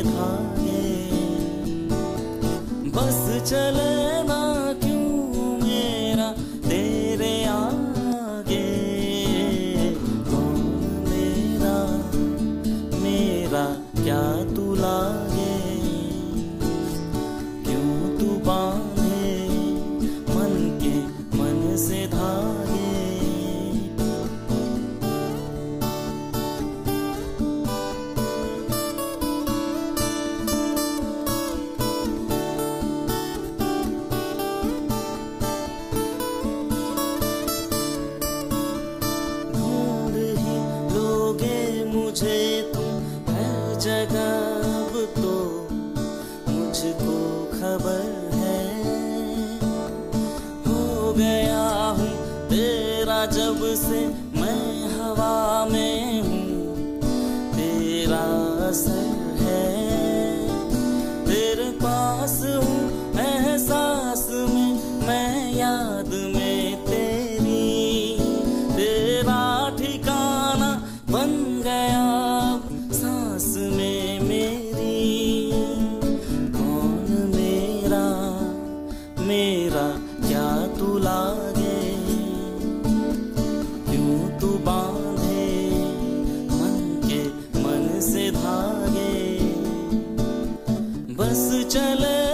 धागे। बस चले ना क्यों मेरा तेरे आगे। कौन मेरा मेरा क्या तू लागे। क्यों तू बांधे मन के मन से धागे। मुझे तुम हर जगह अब तो मुझको खबर है। हो गया हूँ तेरा जब से मैं हवा में हूँ, तेरा असर है। तेरे पास हूँ एहसास में, मैं याद में तेरी। तेरा ठिकाना बन गया सांस में मेरी। कौन मेरा मेरा क्या तू लागे। क्यों तू बांधे मन के मन से धागे। बस चले